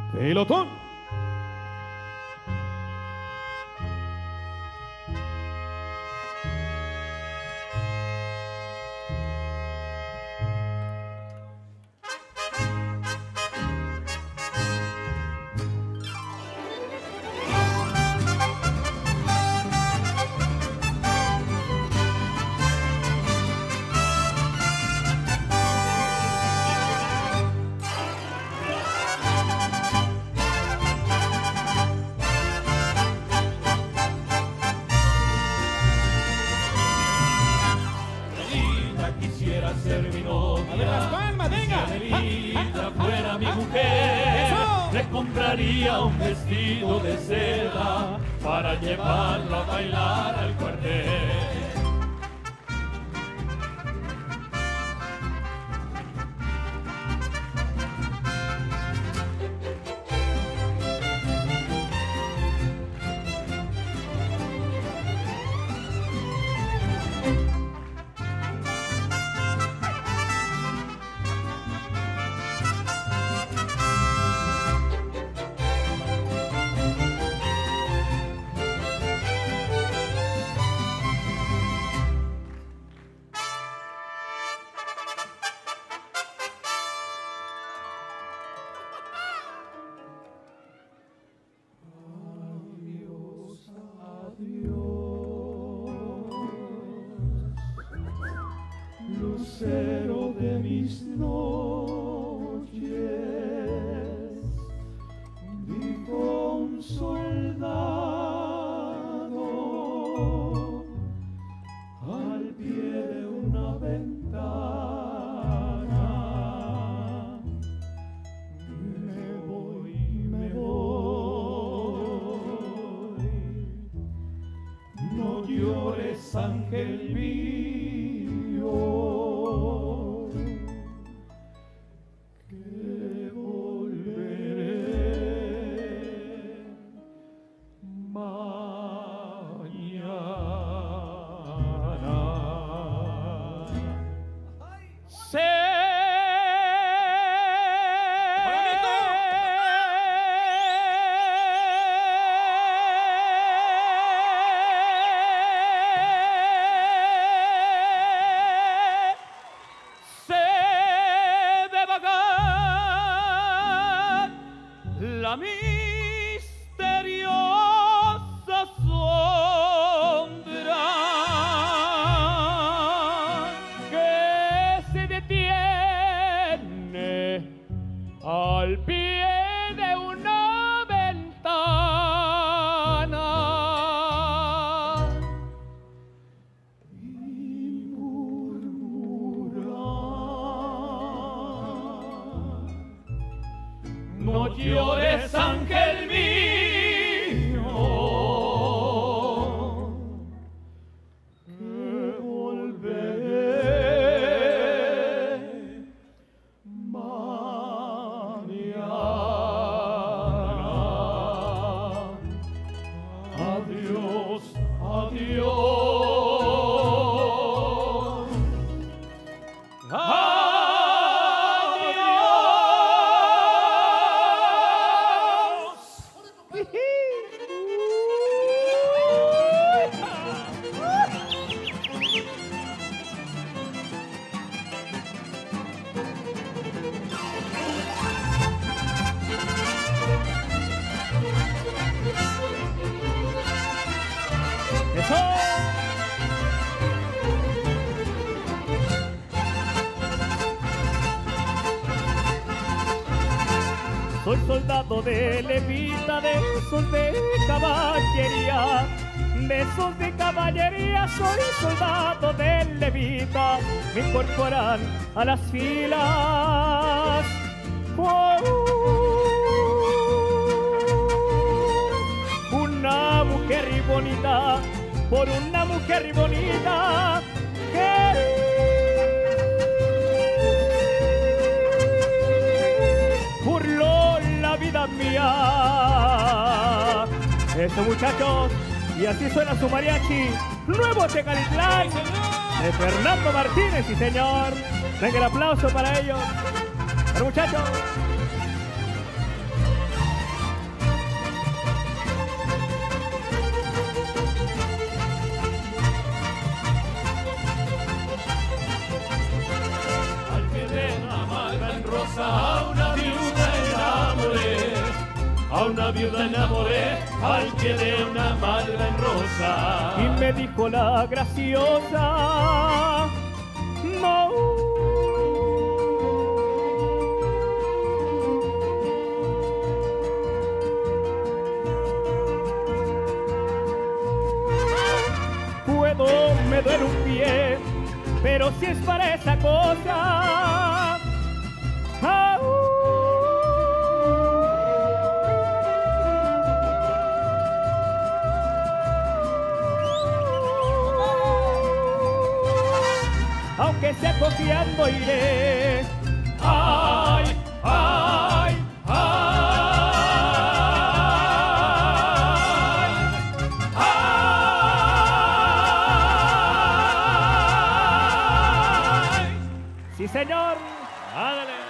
Pelotón. Ser mi novia. A ver las palmas, venga. Si Adelita fuera mi mujer, Eso. le compraría un vestido de seda para llevarlo a bailar al cuartel. Lucero de mis noches, dijo un soldado al pie de una ventana. Me voy, no llores, ángel mío. La misteriosa sombra que se detiene al pie de una ventana y murmura: no llores, ángel mío, que volveré mañana. Adiós, adiós. Soy soldado de levita, de esos de caballería, de esos de caballería. Soy soldado de levita, me incorporan a las filas. Una mujer bonita, por una mujer bonita que vida mía. Eso, muchachos, y así suena su mariachi nuevo Tecalitlán de Fernando Martínez, sí señor. Venga el aplauso para ellos, para muchachos. una viuda enamoré al pie de una madre en rosa. Y me dijo la graciosa, no. Me duele un pie, pero si es para esa cosa, aunque sea cojeando iré. Ay, ay, Sí, señor. ándale.